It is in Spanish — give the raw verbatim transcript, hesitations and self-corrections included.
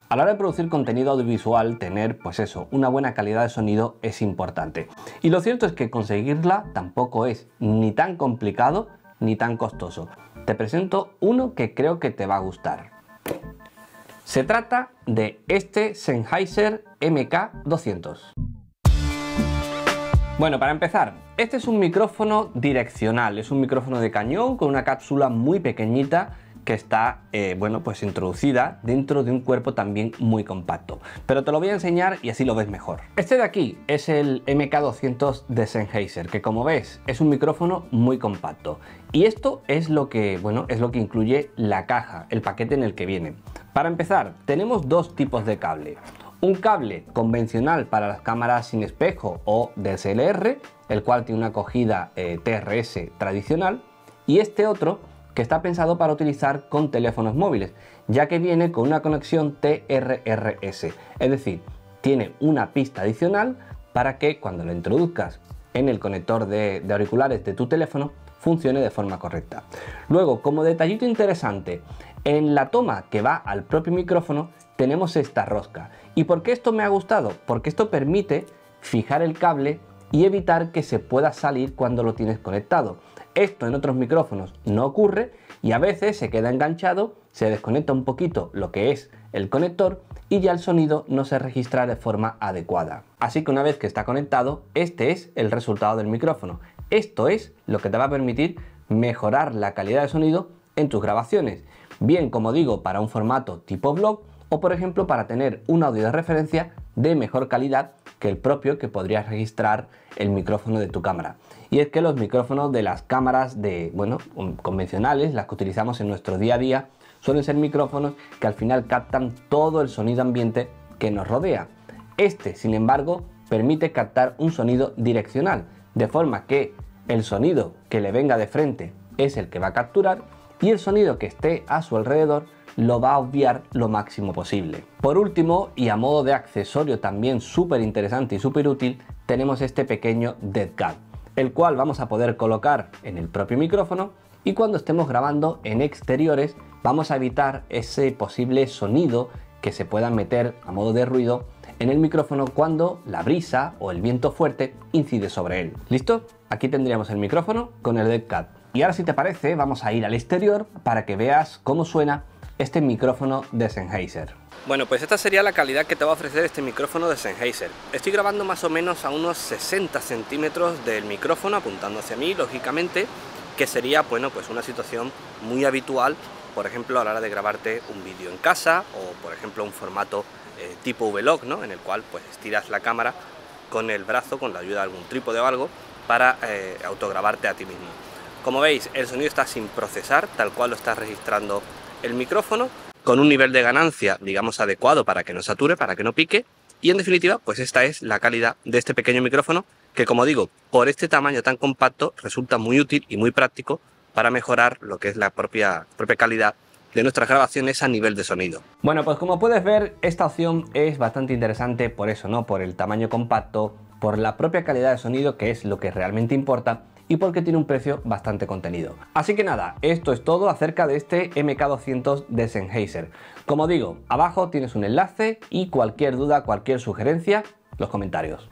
A la hora de producir contenido audiovisual, tener, pues eso, una buena calidad de sonido es importante. Y lo cierto es que conseguirla tampoco es ni tan complicado ni tan costoso. Te presento uno que creo que te va a gustar. Se trata de este Sennheiser M K doscientos. Bueno, para empezar, este es un micrófono direccional, es un micrófono de cañón con una cápsula muy pequeñita que está, eh, bueno, pues introducida dentro de un cuerpo también muy compacto. Pero te lo voy a enseñar y así lo ves mejor. Este de aquí es el M K doscientos de Sennheiser, que como ves es un micrófono muy compacto. Y esto es lo que, bueno, es lo que incluye la caja, el paquete en el que viene. Para empezar, tenemos dos tipos de cable. Un cable convencional para las cámaras sin espejo o D S L R, el cual tiene una acogida eh, T R S tradicional, y este otro que está pensado para utilizar con teléfonos móviles, ya que viene con una conexión T R R S, es decir, tiene una pista adicional para que cuando lo introduzcas en el conector de, de auriculares de tu teléfono funcione de forma correcta. Luego, como detallito interesante, en la toma que va al propio micrófono tenemos esta rosca. ¿Y por qué esto me ha gustado? Porque esto permite fijar el cable y evitar que se pueda salir cuando lo tienes conectado. Esto en otros micrófonos no ocurre y a veces se queda enganchado, se desconecta un poquito lo que es el conector y ya el sonido no se registra de forma adecuada. Así que una vez que está conectado, este es el resultado del micrófono. Esto es lo que te va a permitir mejorar la calidad de sonido en tus grabaciones, bien como digo para un formato tipo vlog o por ejemplo para tener un audio de referencia de mejor calidad que el propio que podrías registrar el micrófono de tu cámara. Y es que los micrófonos de las cámaras de, bueno, convencionales, las que utilizamos en nuestro día a día, suelen ser micrófonos que al final captan todo el sonido ambiente que nos rodea. Este, sin embargo, permite captar un sonido direccional, de forma que el sonido que le venga de frente es el que va a capturar y el sonido que esté a su alrededor lo va a obviar lo máximo posible. Por último, y a modo de accesorio también súper interesante y súper útil, tenemos este pequeño dead cat, el cual vamos a poder colocar en el propio micrófono y cuando estemos grabando en exteriores vamos a evitar ese posible sonido que se pueda meter a modo de ruido en el micrófono cuando la brisa o el viento fuerte incide sobre él. ¿Listo? Aquí tendríamos el micrófono con el dead cat. Y ahora si te parece vamos a ir al exterior para que veas cómo suena este micrófono de Sennheiser. Bueno, pues esta sería la calidad que te va a ofrecer este micrófono de Sennheiser. Estoy grabando más o menos a unos sesenta centímetros del micrófono apuntando hacia mí, lógicamente, que sería, bueno, pues una situación muy habitual, por ejemplo, a la hora de grabarte un vídeo en casa o, por ejemplo, un formato eh, tipo vlog, ¿no? En el cual pues estiras la cámara con el brazo, con la ayuda de algún trípode o algo, para eh, autograbarte a ti mismo. Como veis, el sonido está sin procesar, tal cual lo está registrando el micrófono, con un nivel de ganancia, digamos, adecuado para que no sature, para que no pique, y en definitiva, pues esta es la calidad de este pequeño micrófono, que como digo, por este tamaño tan compacto, resulta muy útil y muy práctico para mejorar lo que es la propia, propia calidad de nuestras grabaciones a nivel de sonido. Bueno, pues como puedes ver, esta opción es bastante interesante por eso, ¿no? Por el tamaño compacto, por la propia calidad de sonido, que es lo que realmente importa, y porque tiene un precio bastante contenido. Así que nada, esto es todo acerca de este M K doscientos de Sennheiser. Como digo, abajo tienes un enlace y cualquier duda, cualquier sugerencia, los comentarios.